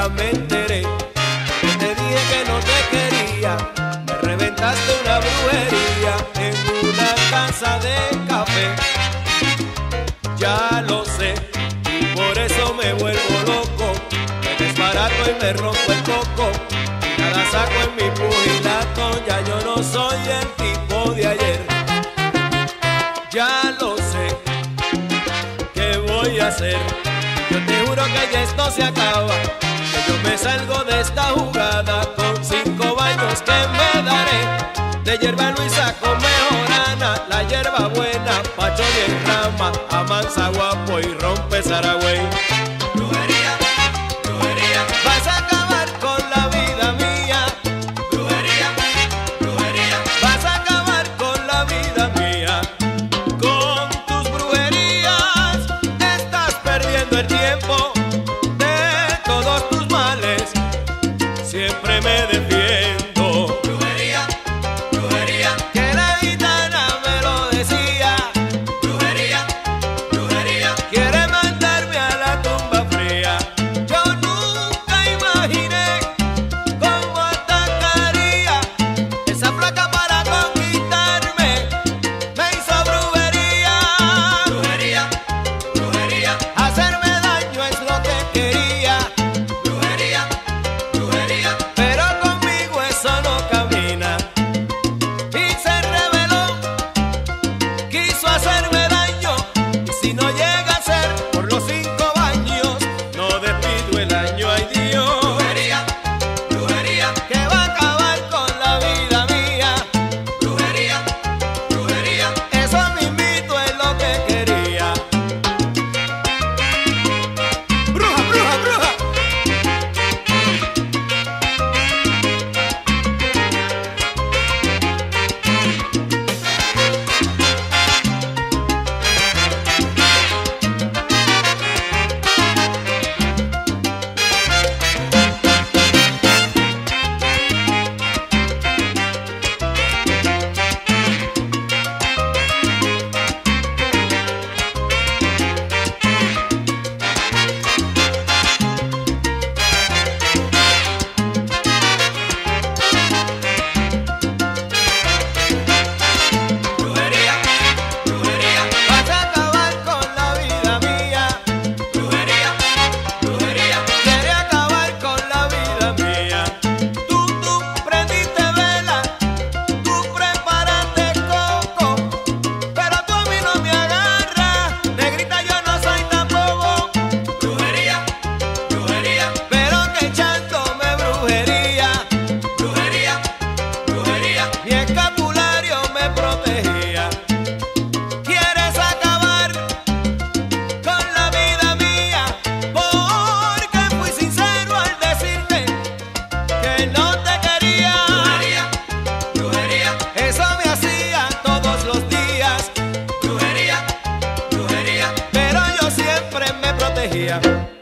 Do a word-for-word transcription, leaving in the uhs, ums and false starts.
nunca me enteré. Que te dije que no te quería, me reventaste una brujería en una casa de café. Ya lo sé, y por eso me vuelvo loco, me desbarato y me rompo el coco. Nada saco en mi pugilato, ya yo no soy el tipo de ayer. Ya lo sé, ¿qué voy a hacer? Yo te juro que ya esto se acaba, que yo me salgo de esta jugada con cinco baños que me daré. De hierba Luisa con mejorana, la hierba buena, pacho y en rama, amansa guapo y rompe Saragüey. Brujería, brujería, Vas a acabar con la vida mía. brujería, brujería, Vas a acabar con la vida mía. Con tus brujerías estás perdiendo el tiempo. De todos tus males siempre me defiendo. brujería, brujería, Que la gitana me lo decía, brujería, brujería, quiere mandarme a la tumba fría. Yo nunca imaginé cómo atacaría esa flaca para conquistarme. Me hizo brujería, brujería, brujería, hacerme daño es lo que quería, brujería, brujería, pero conmigo eso no camina. Y se rebeló, quiso hacerme daño, y si no llega a ser por los cinco baños, no despido el año. Ay Dios, brujería, brujería, que va a acabar con la vida mía. brujería, brujería, Eso mismito es lo que quería. Bruja, bruja, bruja. brujería, brujería, Vas a acabar con la vida mía. brujería, brujería, Quiere acabar con la vida mía. Tú, tú prendiste vela, tú preparaste coco, pero tú a mí no me agarras. Negrita, yo no soy tampoco, brujería, brujería, pero que echándome brujería, brujería, brujería, mi escapulario me protegía. Quieres acabar con la vida mía, porque fui sincero al decirte que no te quería. brujería, brujería, Eso me hacía todos los días, brujería, brujería, pero yo siempre me protegía.